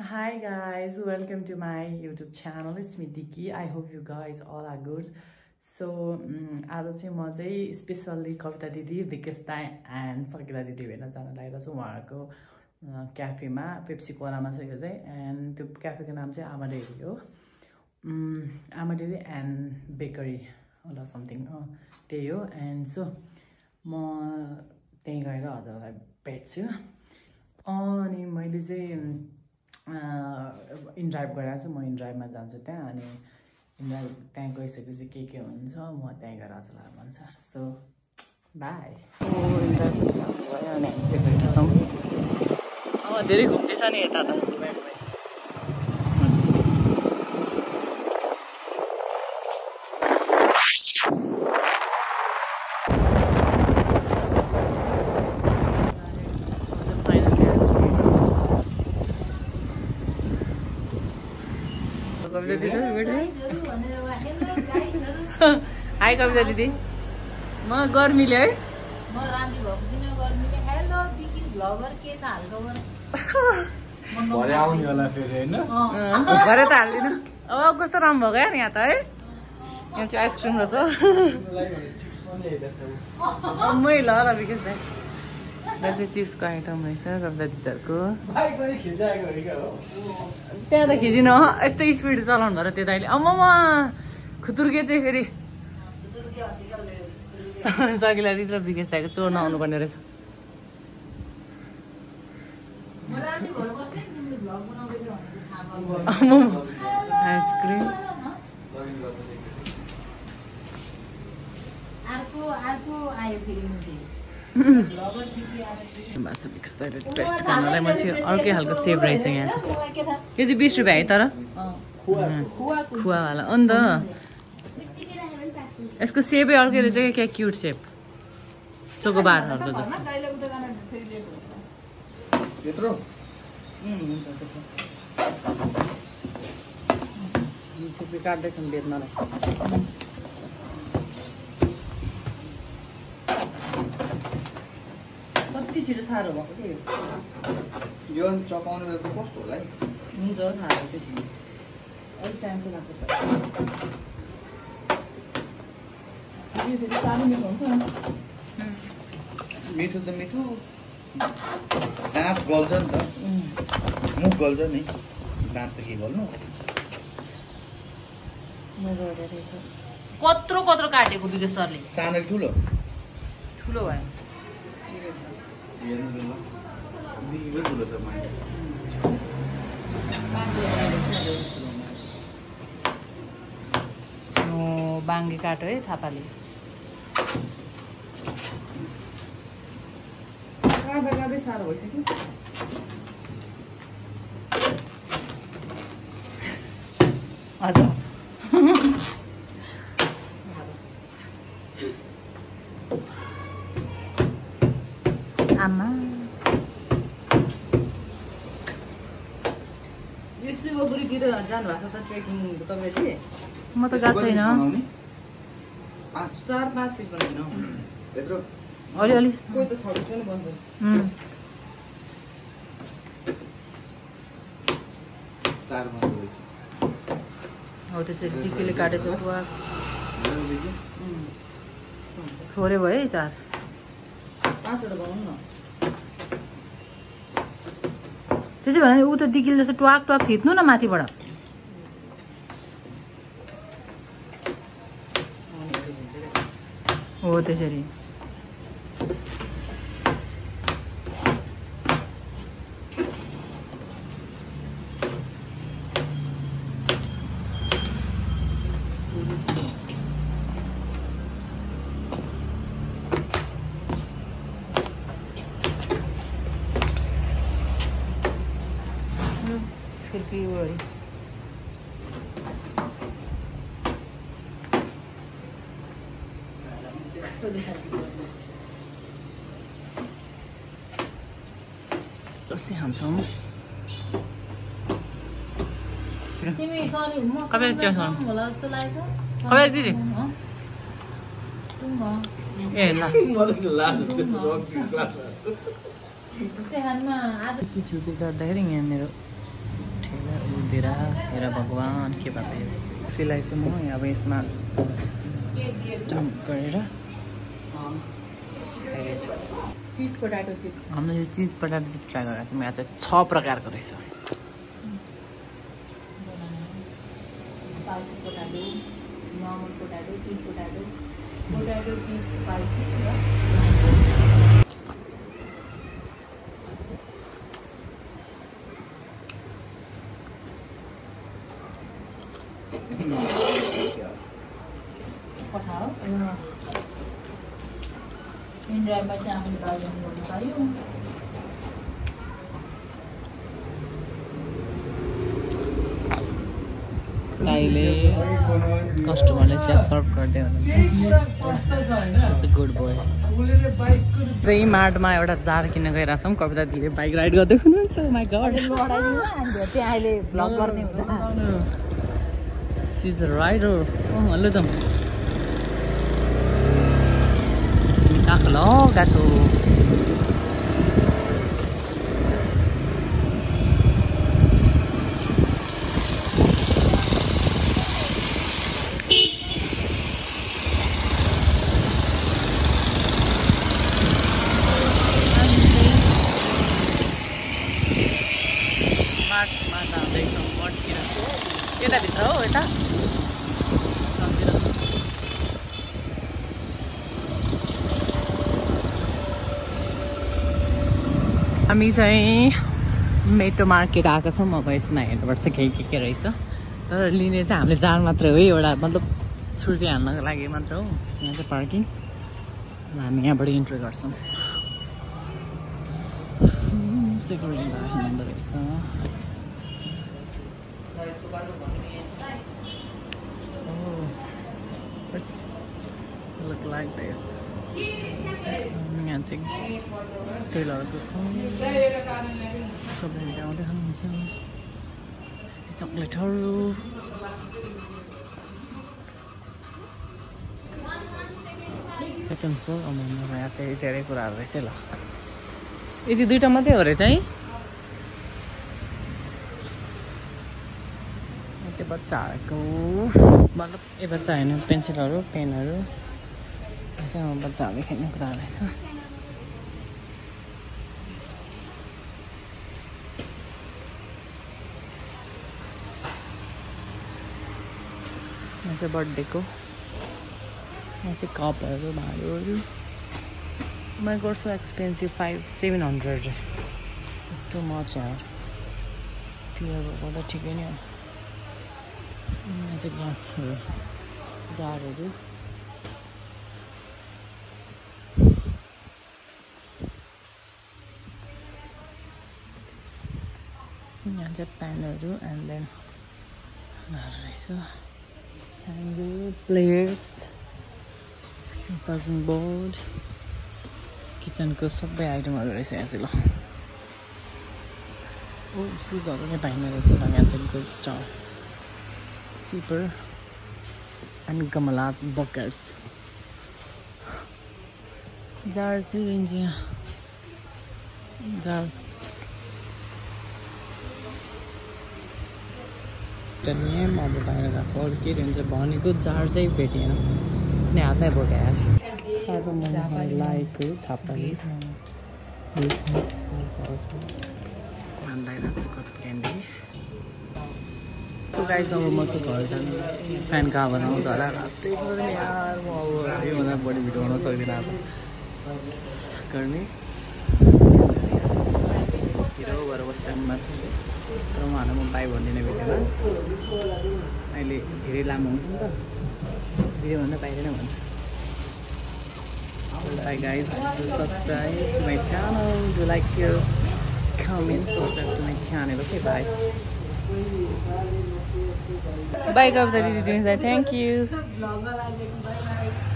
Hi guys, welcome to my YouTube channel. It's me Diki. I hope you guys all are good. So आज चाहिँ म चाहिँ specially कविता दिदी, विकेश दाइ and सकिला दिदी भेट्न जान लागेको छु उहाँहरुको क्याफेमा, पेप्सी कोलामा छ यो चाहिँ एन्ड त्यो क्याफेको नाम चाहिँ आमाडेरी हो. आमाडेरी एन्ड बेकरी होला समथिङ त्यही हो. एन्ड सो म त्यही गएर हजुरलाई भेट्छु. अनि मैले चाहिँ इनड्राइभ गरेर चाहिँ म इनड्राइभमा जान्छु त्यहाँ. अनि इनड्राइभ त्यहाँ गइसकेपछि के हुन्छ म त्यहाँ गएर हजुरलाई भन्छ. So by. इनड्राइभ भयो अनि हामी चाहिँ भेट्छौँ. धेरै घुम्दैछ नि यता त. हाई कविता दिदी. म गर्मीले है म राम्री भएको छैन. गर्मीले हेलो दिकी भ्लगर के छ हाल खबर? भरे आउने होला फेरि हैन. भरे त हाल्दिन. अब कस्तो राम्रो भयो नि यहाँ त है. यहाँ चाहिँ आइसक्रिम रहेछ. मै ल ल विकेश दाइ. यहाँ चाहिँ चिप्सको आइटम रहेछ कविता दिदीहरूको. त्यहाँ त खिचिन यस्तो स्पिड चलाउनु भएर त्यो दाइले. म खुतुर्के चाहिँ फेरि सकिला दिदी र विकेश दाइको चोर नआउनु पर्ने रहेछ. आइसक्रिम टेस्ट गर्नलाई मान्छे अर्कै खालको सेभ रहेछ यहाँ. यो चाहिँ 20 रुपियाँ है तर खुवावाला हो नि त. यसको सेपै अर्कै रहेछ क्या क्युट सेप चोकोबारहरूको जस्तो. काट्दैछन् बेच्नलाई. कति छिटो साह्रो भएको के यो चपाउनु त कस्तो होला है. हुन्छ साह्रो त्यसो अलिक टाइम चाहिँ लाग्छ. फेरि साह्रै मिठो हुन्छ. मिठो त मिठो दाँत गल्छ नि त. मुख गल्छ नि दाँत त के गर्नु. कत्रो कत्रो काटेको विकेश सरले. सानो ठुलो ठुलो भयो. हेर्नु ल दिगै ठुलो छ मान्छे. बाङ्गे काट्यो है थापाले. काट्दा काट्दै साह्रो भइसक्यो. हजुर आमा यो शिवपुरीतिर जानुभएको छ त ट्रेकिङ तपाईँले? म त गएको छैन. 4-5 पिस बनाउनु अलिअलि कोही त 6 पनि बस्दैछ. हो त्यसरी टिकीले काटेछ. थोरै भयो है 4-5 वटा बनाउनु न. त्यसै भने ऊ त दिकिल जस्तो ट्वाक ट्वाक थिच्नु न माथिबाट. हो त्यसरी. जस्तै खान्छौँ. तिमी सनी म कहिले च्याउ खाऊ होला जस्तो लाग्छ. कहिले दिदी ए ल त्यहाँमा आज 20 रुपियाँ गर्दाखेरि यहाँ मेरो उडेर हेर भगवान् के भएको यो त्यसलाई चाहिँ म अब यसमा डम्प गरेर चीज पोटैटो चिप्स हामीले यो चिज पोटैटो चिप्स ट्राई गरेर चाहिँ यहाँ चाहिँ 6 प्रकारको रहेछ spicy potato normal potato cheese potato potato cheese spicy Pathao इन्डियामा चाहिँ हामीले गार्डन गर्नु पायो ताईले कस्टमरलाई चिया सर्भ गर्दै हुनुहुन्छ गुड बोय चाहिँ मार्टमा एउटा जार किन्न गइरहेको छौँ कविता दिदीले बाइक राइड गर्दै हुनुहुन्छ माई गड त्यहाँ अहिले भ्लग गर्ने हुँदैन सिज राइडर हल्लो जाउँ गातो मार्चमा जाँदैछौँ मठतिर यताभित्र हो यता हामी चाहिँ मेट्रो मार्केट आएको छौँ अब यसमा हेर्नुपर्छ के रहेछ तर लिने चाहिँ हामीले जार मात्र हो एउटा मतलब छुर्पी हाल्नको लागि मात्र हो यहाँ चाहिँ पार्किङ हामी यहाँबाट इन्ट्री गर्छौँ सेक्युरिटी हिँड्दो रहेछ look like this यहाँ चाहिँ टेलरको सबै आउँदै खानुहुन्छ चक्लेटहरू सेकेन्ड फ्लोर यहाँ चाहिँ धेरै कुराहरू रहेछ ल यति दुईवटा मात्रै हो रहेछ है यहाँ चाहिँ बच्चाहरूको मतलब ए बच्चा होइन पेन्सिलहरू पेनहरू चाहिँ अब बच्चाहरूले खेल्ने कुरा रहेछ यहाँ चाहिँ बर्थडेको यहाँ चाहिँ कपहरू भाँडोहरू my god so expensive 700 it's too much यार प्योरको त ठिकै नै हो यहाँ चाहिँ ग्लासहरू जारहरू यहाँ चाहिँ पेनहरू एन्ड देन रहेछ ह्याङ्गर प्लेयर्स चार्जिङ बोर्ड किचनको सबै आइटमहरू रहेछ यहाँ चाहिँ ल ओ सुजहरू नै पाइने रहेछ ल यहाँ चाहिँ गोल्ड स्टार सिपर एन्ड गमलास बकेट्स जार चाहिँ रहन्छ यहाँ जार त्यहाँनिर अब बाहिर गएको अरू के हुन्छ भनेको जार चाहिँ भेटेन अनि हातमै बोक्यो यार आज म लागेको छाप्पाले क्यान्डी गाइस अब म चाहिँ घर जानु फ्यान कहाँ बनाउँछ होला लास्ट यार म अब योभन्दा बढी भिडियो बनाउन सक्दिनँ आज गर्ने हिरो भएर बसिरहनु तर उहाँहरूलाई म बाई भनिदिने भिडियोमा अहिले धेरै लामो हुन्छ नि त भिडियोभन्दा बाहिर नै भन्छ Bye guys, do subscribe to my channel, do like, share, comment, subscribe to my channel. Okay, bye. Bye guys, thank you.